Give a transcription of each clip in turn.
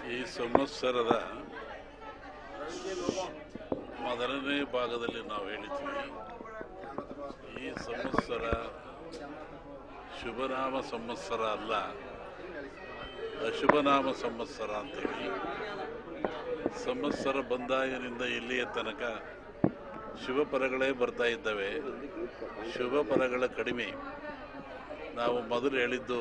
ಈ ಸಂವತ್ಸರದ ಮೊದಲನೇ ಭಾಗದಲ್ಲಿ ನಾವು ಹೇಳಿದ್ವಿ, ಈ ಸಂವತ್ಸರ ಶುಭನಾಮ ಸಂವತ್ಸರ ಅಲ್ಲ, ಅಶುಭನಾಮ ಸಂವತ್ಸರ ಅಂತೇಳಿ. ಸಂವತ್ಸರ ಬಂದಾಗಿನಿಂದ ಇಲ್ಲಿಯ ತನಕ ಶುಭ ಫಲಗಳೇ ಬರ್ತಾ ಇದ್ದಾವೆ, ಶುಭ ಫಲಗಳ ಕಡಿಮೆ. ನಾವು ಮೊದಲು ಹೇಳಿದ್ದು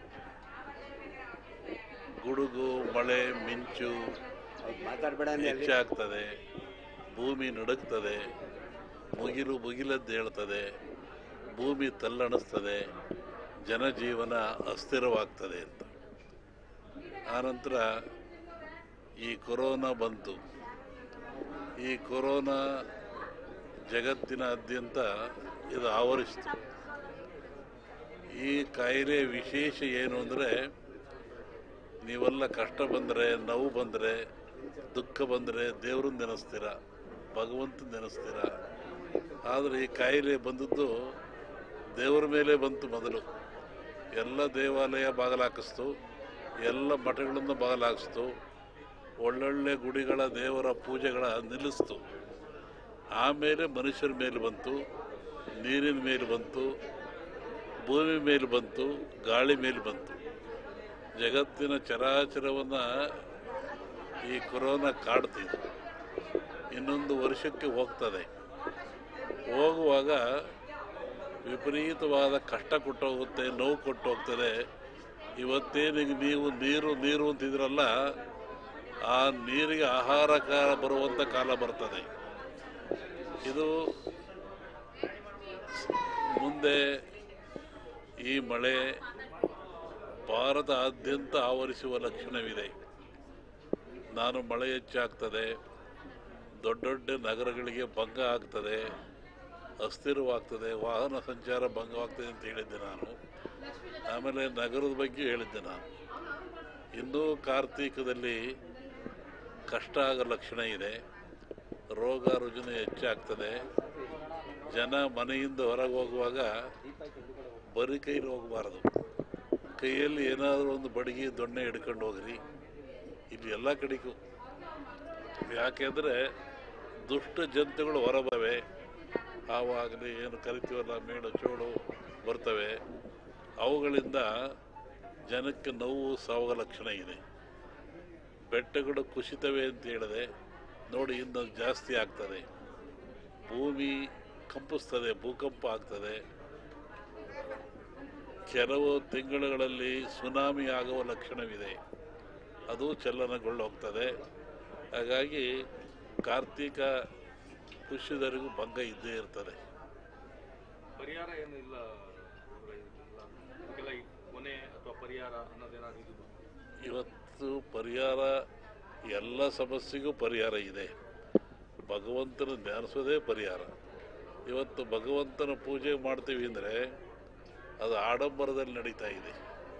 ಗುಡುಗು, ಮಳೆ, ಮಿಂಚು ಹೆಚ್ಚಾಗ್ತದೆ, ಭೂಮಿ ನಡುಗ್ತದೆ, ಮುಗಿಲದ್ದು ಹೇಳ್ತದೆ, ಭೂಮಿ ತಲ್ಲಣಿಸ್ತದೆ, ಜನಜೀವನ ಅಸ್ಥಿರವಾಗ್ತದೆ ಅಂತ. ಆನಂತರ ಈ ಕೊರೋನಾ ಬಂತು. ಈ ಕೊರೋನಾ ಜಗತ್ತಿನಾದ್ಯಂತ ಇದು ಆವರಿಸಿತು. ಈ ಕಾಯಿಲೆ ವಿಶೇಷ ಏನು ಅಂದರೆ, ನೀವೆಲ್ಲ ಕಷ್ಟ ಬಂದರೆ, ನೋವು ಬಂದರೆ, ದುಃಖ ಬಂದರೆ ದೇವ್ರನ್ನ ನೆನೆಸ್ತೀರ, ಭಗವಂತನ ನೆನೆಸ್ತೀರ. ಆದರೆ ಈ ಕಾಯಿಲೆ ಬಂದದ್ದು ದೇವರ ಮೇಲೆ ಬಂತು. ಮೊದಲು ಎಲ್ಲ ದೇವಾಲಯ ಬಾಗಿಲಾಕಿಸ್ತು, ಎಲ್ಲ ಮಠಗಳನ್ನು ಬಾಗಿಲಾಕಿಸ್ತು, ಒಳ್ಳೊಳ್ಳೆ ಗುಡಿಗಳ ದೇವರ ಪೂಜೆಗಳ ನಿಲ್ಲಿಸ್ತು. ಆಮೇಲೆ ಮನುಷ್ಯರ ಮೇಲೆ ಬಂತು, ನೀರಿನ ಮೇಲೆ ಬಂತು, ಭೂಮಿ ಮೇಲೆ ಬಂತು, ಗಾಳಿ ಮೇಲೆ ಬಂತು. ಜಗತ್ತಿನ ಚರಾಚರವನ್ನು ಈ ಕೊರೋನಾ ಕಾಡ್ತಿದೆ. ಇನ್ನೊಂದು ವರ್ಷಕ್ಕೆ ಹೋಗ್ತದೆ. ಹೋಗುವಾಗ ವಿಪರೀತವಾದ ಕಷ್ಟ ಕೊಟ್ಟು ಹೋಗುತ್ತೆ, ನೋವು ಕೊಟ್ಟು ಹೋಗ್ತದೆ. ಇವತ್ತೇನಿಗೆ ನೀವು ನೀರು ಅಂತಿದ್ರಲ್ಲ, ಆ ನೀರಿಗೆ ಆಹಾರ ಬರುವಂಥ ಕಾಲ ಬರ್ತದೆ. ಇದು ಮುಂದೆ ಈ ಮಳೆ ಭಾರತಾದ್ಯಂತ ಆವರಿಸುವ ಲಕ್ಷಣವಿದೆ. ಮಳೆ ಹೆಚ್ಚಾಗ್ತದೆ, ದೊಡ್ಡ ದೊಡ್ಡ ನಗರಗಳಿಗೆ ಭಂಗ ಆಗ್ತದೆ, ಅಸ್ಥಿರವಾಗ್ತದೆ, ವಾಹನ ಸಂಚಾರ ಭಂಗವಾಗ್ತದೆ ಅಂತ ಹೇಳಿದ್ದೆ ನಾನು. ಆಮೇಲೆ ನಗರದ ಬಗ್ಗೆ ಹೇಳಿದ್ದೆ ನಾನು. ಇನ್ನೂ ಕಾರ್ತೀಕದಲ್ಲಿ ಕಷ್ಟ ಆಗೋ ಲಕ್ಷಣ ಇದೆ, ರೋಗ ರುಜಿನ ಹೆಚ್ಚಾಗ್ತದೆ. ಜನ ಮನೆಯಿಂದ ಹೊರಗೆ ಹೋಗುವಾಗ ಬರೀ ಕೈಲಿ ಹೋಗಬಾರ್ದು, ಕೈಯಲ್ಲಿ ಏನಾದರೂ ಒಂದು ಬಡಗಿ ದೊಣ್ಣೆ ಹಿಡ್ಕೊಂಡು ಹೋಗ್ರಿ. ಇಲ್ಲಿ ಎಲ್ಲ ಕಡೆಗೂ. ಯಾಕೆಂದರೆ ದುಷ್ಟ ಜಂತುಗಳು ಹೊರಬವೆ, ಹಾವಾಗಲಿ ಏನು ಕರಿತೀವಲ್ಲ, ಮೇಣ ಚೋಳು ಬರ್ತವೆ. ಅವುಗಳಿಂದ ಜನಕ್ಕೆ ನೋವು ಸಾವುವ ಲಕ್ಷಣ ಇದೆ. ಬೆಟ್ಟಗಳು ಕುಸಿತವೆ ಅಂತ ಹೇಳಿದೆ ನೋಡಿ, ಇನ್ನು ಜಾಸ್ತಿ ಆಗ್ತದೆ. ಭೂಮಿ ಕಂಪಿಸ್ತದೆ, ಭೂಕಂಪ ಆಗ್ತದೆ. ಕೆಲವು ತಿಂಗಳುಗಳಲ್ಲಿ ಸುನಾಮಿ ಆಗುವ ಲಕ್ಷಣವಿದೆ, ಅದು ಚಲನಗೊಳ್ಳೋಗ್ತದೆ. ಹಾಗಾಗಿ ಕಾರ್ತೀಕ ಪುಷ್ಯದವರೆಗೂ ಭಂಗ ಇದ್ದೇ ಇರ್ತದೆ. ಪರಿಹಾರ ಏನು ಇಲ್ಲ, ಕೊನೆ ಅಥವಾ ಪರಿಹಾರ ಅನ್ನೋದೇನಾದ್ರು? ಇವತ್ತು ಪರಿಹಾರ, ಎಲ್ಲ ಸಮಸ್ಯೆಗೂ ಪರಿಹಾರ ಇದೆ. ಭಗವಂತನ ಧ್ಯಾನಿಸೋದೇ ಪರಿಹಾರ. ಇವತ್ತು ಭಗವಂತನ ಪೂಜೆ ಮಾಡ್ತೀವಿ ಅಂದರೆ ಅದು ಆಡಂಬರದಲ್ಲಿ ನಡೀತಾ ಇದೆ,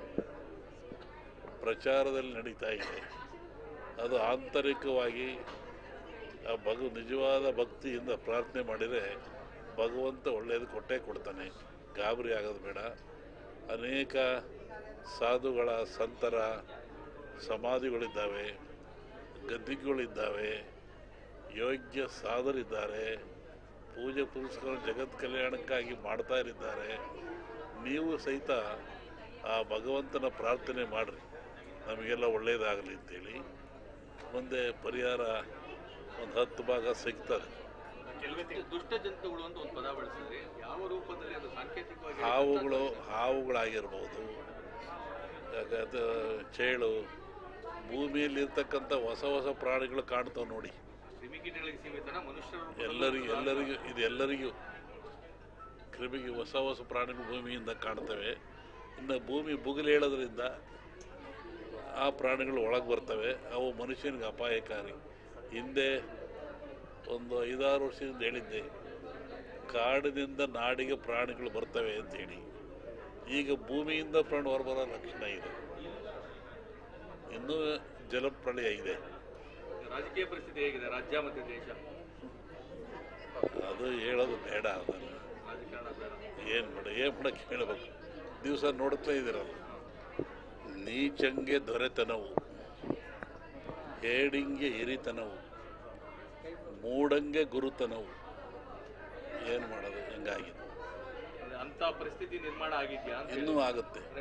ಪ್ರಚಾರದಲ್ಲಿ ನಡೀತಾ ಇದೆ. ಅದು ಆಂತರಿಕವಾಗಿ ಆ ನಿಜವಾದ ಭಕ್ತಿಯಿಂದ ಪ್ರಾರ್ಥನೆ ಮಾಡಿದರೆ ಭಗವಂತ ಒಳ್ಳೆಯದು ಕೊಟ್ಟೇ ಕೊಡ್ತಾನೆ. ಗಾಬರಿ ಆಗೋದು ಬೇಡ. ಅನೇಕ ಸಾಧುಗಳ, ಸಂತರ ಸಮಾಧಿಗಳಿದ್ದಾವೆ, ಗದ್ದಿಗಳಿದ್ದಾವೆ, ಯೋಗ್ಯ ಸಾಧರಿದ್ದಾರೆ, ಪೂಜೆ ಪುರಸ್ಕಾರ ಜಗತ್ ಕಲ್ಯಾಣಕ್ಕಾಗಿ ಮಾಡ್ತಾ ಇದ್ದಾರೆ. ನೀವು ಸಹಿತ ಆ ಭಗವಂತನ ಪ್ರಾರ್ಥನೆ ಮಾಡಿರಿ, ನಮಗೆಲ್ಲ ಒಳ್ಳೆಯದಾಗಲಿ ಅಂತೇಳಿ. ಮುಂದೆ ಪರಿಹಾರ ಒಂದು 10 ಭಾಗ ಸಿಗ್ತದೆ. ದುಷ್ಟ ಜಂತುಗಳು ಅಂತ ಒಂದು ಪದ ಬಳಸಿದ್ರೆ ಯಾವ ರೂಪದಲ್ಲಿ ಅದು ಸಾಂಕೇತಿಕವಾಗಿ? ಹಾವುಗಳಾಗಿರ್ಬೋದು, ಯಾಕಂದ್ರೆ ಚೇಳು, ಭೂಮಿಯಲ್ಲಿರ್ತಕ್ಕಂಥ ಹೊಸ ಹೊಸ ಪ್ರಾಣಿಗಳು ಕಾಣ್ತಾವೆ ನೋಡಿ. ಕ್ರಿಮಿಕೀಟಗಳಿಗೆ ಸೀಮಿತನ, ಮನುಷ್ಯರು ಎಲ್ಲರಿಗೂ ಕ್ರಿಮಿಗೆ ಹೊಸ ಹೊಸ ಪ್ರಾಣಿಗಳು ಭೂಮಿಯಿಂದ ಕಾಣ್ತವೆ. ಇನ್ನು ಭೂಮಿ ಬುಗಿಲೇಳೋದ್ರಿಂದ ಆ ಪ್ರಾಣಿಗಳು ಒಳಗೆ ಬರ್ತವೆ. ಅವು ಮನುಷ್ಯನಿಗೆ ಅಪಾಯಕಾರಿ. ಹಿಂದೆ ಒಂದು 5-6 ವರ್ಷದಿಂದ ಹೇಳಿದ್ದೆ, ಕಾಡಿನಿಂದ ನಾಡಿಗೆ ಪ್ರಾಣಿಗಳು ಬರ್ತವೆ ಅಂತೇಳಿ. ಈಗ ಭೂಮಿಯಿಂದ ಪ್ರಾಣಿ ಹೊರಬರೋ ಲಕ್ಷಣ ಇದೆ. ಇನ್ನೂ ಜಲಪ್ರಳಯ ಇದೆ. ರಾಜಕೀಯ ಪರಿಸ್ಥಿತಿ ಹೇಗಿದೆ ರಾಜ್ಯ ಮತ್ತು ದೇಶ? ಅದು ಹೇಳೋದು ಬೇಡ. ಅದನ್ನು ಏನು ಮಾಡಕ್ಕೆ ಹೇಳಬೇಕು? ದಿವಸ ನೋಡ್ತಾ ಇದ್ದೀರಲ್ಲ, ನೀಚಂಗೆ ದೊರೆತನವು. ಹೇಡಿಂಗೆ ಹಿರಿತನವು, ಮೂಡಂಗೆ ಗುರುತನವು. ಏನು ಮಾಡೋದು, ಹೆಂಗಾಗಿದೆ? ಅಂತ ಪರಿಸ್ಥಿತಿ ನಿರ್ಮಾಣ ಆಗಿದ್ಯಾ ಅಂತ ಇನ್ನೂ ಆಗುತ್ತೆ.